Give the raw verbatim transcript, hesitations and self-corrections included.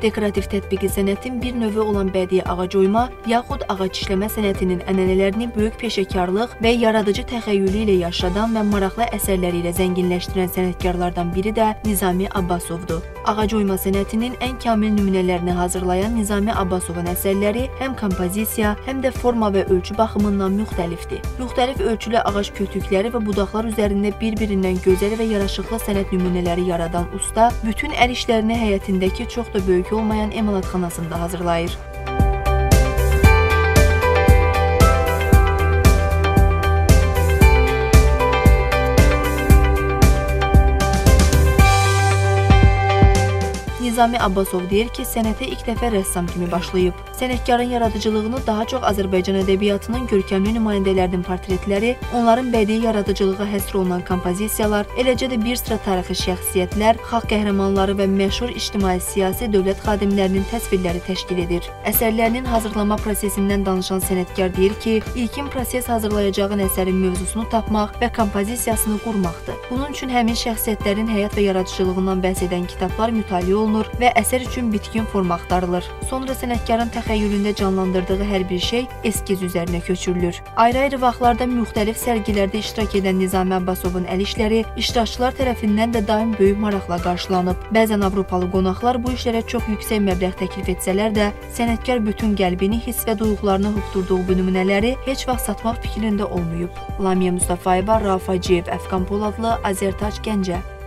dekorativ tətbiqi sənətin bir növü olan bədii ağac oyma, yaxud ağac işləmə sənətinin ənənələrini böyük peşəkarlıq və yaradıcı təxəyyülü ilə yaşadan və maraqlı əsərləri ilə zənginləşdirən sənətkarlardan biri də Nizami Abbasovdur. Ağac oyma sənətinin ən kamil nümunələrini hazırlayan Nizami Abbasovun əsərləri həm kompozisiya, həm də forma və ölçü baxımından müxtəlifdir. Müxtəlif ölçülü ağac kötükləri və budaqlar üzərində bir-birindən gözəl və yaraşıqlı sənət nümunələri yaradan usta bütün əl işlərini həyətindəki çox da böyük olmayan emalatxanasında hazırlayır. Nizami Abbasov deyir ki, sənətə ilk dəfə rəssam kimi başlayıb. Sənətkarın yaradıcılığını daha çox Azərbaycan ədəbiyyatının görkəmli nümayəndələrinin portretləri, onların bədii yaradıcılığa həsr olunan kompozisiyalar, eləcə də bir sıra tarixi şəxsiyyətlər, xalq qəhrəmanları və məşhur ictimai-siyasi dövlət xadimlərinin təsvirləri təşkil edir. Əsərlərinin hazırlama prosesindən danışan sənətkar deyir ki, ilkin proses hazırlayacağın əsərin mövzusunu tapmaq və kompozisiyasını qurmaqdır. Bunun üçün həmin şəxsiyyətlərin həyat və yaradıcılığından bəhs edən kitablar mütaliə olunur və əsər üçün bitkin forma axtarılır. Sonra sənətkarın təxəyyülündə canlandırdığı hər bir şey eskiz üzərinə köçürülür. Ayrı-ayrı vaxtlarda müxtəlif sərgilərdə iştirak edən Nizami Abbasovun əl işləri iştirakçılar tərəfindən də daim böyük maraqla qarşılanıb. Bəzən Avropalı qonaqlar bu işlərə çox yüksək məbləğ təklif etsələr də, sənətkar bütün qəlbini, hiss və duyğularını hopdurduğu bu nümunələri heç vaxt satmaq fikrində olmayıb. Lamiyə Mustafayeva, Rauf Hacıyev, Əfqan Poladlı, Azərtac, Gəncə.